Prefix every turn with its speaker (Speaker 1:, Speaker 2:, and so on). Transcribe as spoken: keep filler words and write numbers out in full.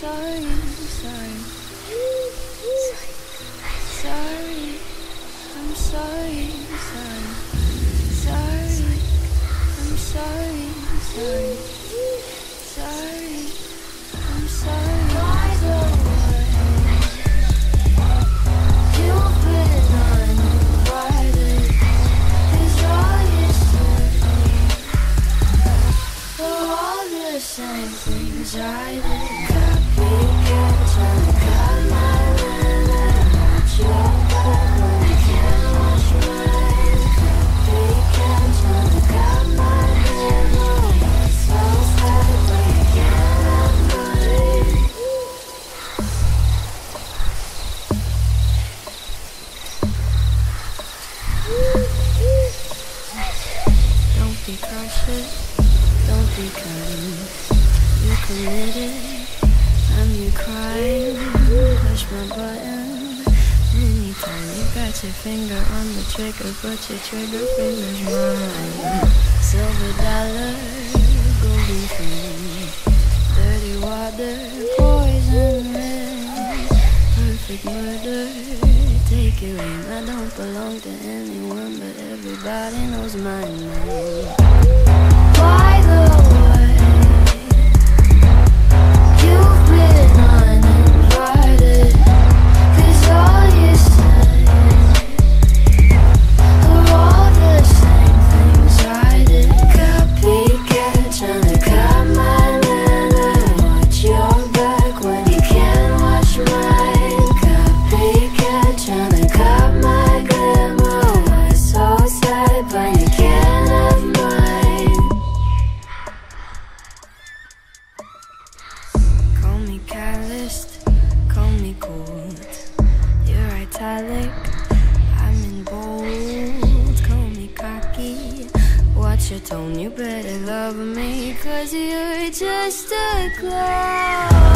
Speaker 1: sorry, sorry. Sorry, I'm sorry, sorry. Sorry, I'm sorry, sorry. Sorry, I'm sorry. By the way, you've been uninvited. Is all you say are all the same things I did. Copy, catch, and cut my line. I want your back when you can't wash mine. Copy, catch, and cut my line. Oh, it's so sad when you can't have mine. Don't be cautious, don't be kind. You committed, I'm your crime. Push my button anytime. You got your finger on the trigger, but your trigger finger's mine. Silver dollar, golden flame. Dirty water, poison rain. Perfect murder, take your aim. I don't belong to anyone, but everybody knows my name. By the way, you've been uninvited. Cause all you say are all the same things I did. Copycat, trying to cut my man. I watch your back when you can't watch mine. Copycat, trying to cut my glamour. Why so sad, but you can't have mine. Call me calloused, call me cold. You're italic, I'm in bold. Call me cocky, watch your tone. You better love me, cause you're just a clown.